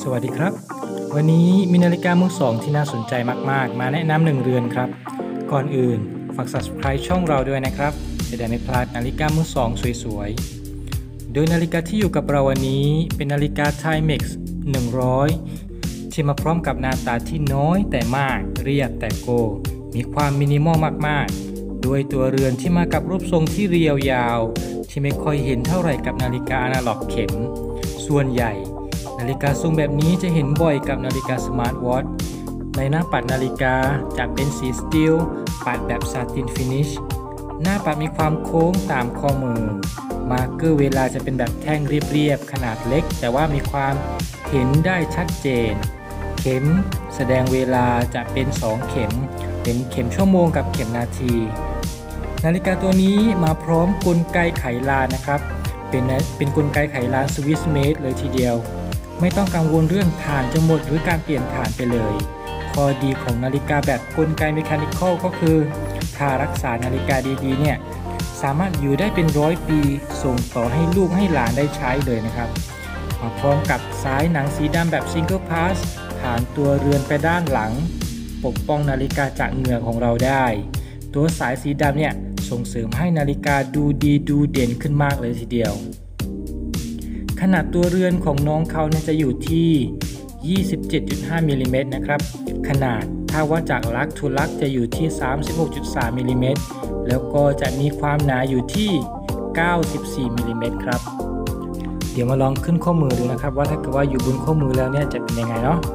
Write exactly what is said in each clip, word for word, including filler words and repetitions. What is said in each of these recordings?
สวัสดีครับวันนี้มีนาฬิกามือสองที่น่าสนใจมากๆมาแนะนำหนึ่งเรือนครับก่อนอื่นฝาก ซับสไครบ์ ช่องเราด้วยนะครับจะได้ไม่พลาดนาฬิกามือสองสวยๆโดยนาฬิกาที่อยู่กับเราวันนี้เป็นนาฬิกา Timex หนึ่งร้อยที่มาพร้อมกับหน้าตาที่น้อยแต่มากเรียบแต่โกมีความมินิมอลมากๆด้วยตัวเรือนที่มากับรูปทรงที่เรียวยาวที่ไม่ค่อยเห็นเท่าไหร่กับนาฬิกาอนาล็อกเข็มส่วนใหญ่นาฬิกาทรงแบบนี้จะเห็นบ่อยกับนาฬิกาสมาร์ทวอทช์ในหน้าปัดนาฬิกาจะเป็นสีสตีลปัดแบบซาตินฟินิชหน้าปัดมีความโค้งตามข้อมือมาร์กเกอร์เวลาจะเป็นแบบแท่งเรียบๆขนาดเล็กแต่ว่ามีความเห็นได้ชัดเจนเข็มแสดงเวลาจะเป็นสองเข็มเป็นเข็มชั่วโมงกับเข็มนาทีนาฬิกาตัวนี้มาพร้อมกลไกไขลานนะครับเป็นเป็นกลไกไขลานสวิสเมดเลยทีเดียวไม่ต้องกังวลเรื่องถ่านจะหมดหรือการเปลี่ยนถ่านไปเลยข้อดีของนาฬิกาแบบกลไกเมคานิคอลก็คือถ้ารักษานาฬิกาดีๆเนี่ยสามารถอยู่ได้เป็นร้อยปีส่งต่อให้ลูกให้หลานได้ใช้เลยนะครับมาพร้อมกับสายหนังสีดำแบบซิงเกิลพาสผ่านตัวเรือนไปด้านหลังปกป้องนาฬิกาจากเหงื่อของเราได้ตัวสายสีดำเนี่ยส่งเสริมให้นาฬิกาดูดีดูเด่นขึ้นมากเลยทีเดียวขนาดตัวเรือนของน้องเขาเนี่ยจะอยู่ที่ ยี่สิบเจ็ดจุดห้า มิลลิเมตรนะครับขนาดถ้าวัดจากลักทูลักจะอยู่ที่ สามสิบหกจุดสาม มิลลิเมตรแล้วก็จะมีความหนาอยู่ที่ เก้าสิบสี่ มิลลิเมตรครับเดี๋ยวมาลองขึ้นข้อมือดูนะครับว่าถ้าเกิดว่าอยู่บนข้อมือแล้วเนี่ยจะเป็นยังไงเนาะ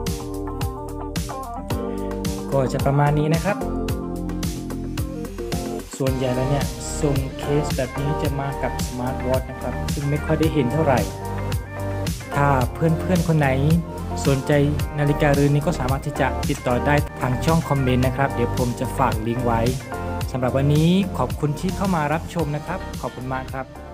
ก็จะประมาณนี้นะครับส่วนใหญ่แล้วเนี่ยทรงเคสแบบนี้จะมากับสมาร์ทวอทช์นะครับซึ่งไม่ค่อยได้เห็นเท่าไหร่ถ้าเพื่อนๆคนไหนสนใจนาฬิกาเรือนนี้ก็สามารถที่จะติดต่อได้ทางช่องคอมเมนต์นะครับเดี๋ยวผมจะฝากลิงก์ไว้สำหรับวันนี้ขอบคุณที่เข้ามารับชมนะครับขอบคุณมากครับ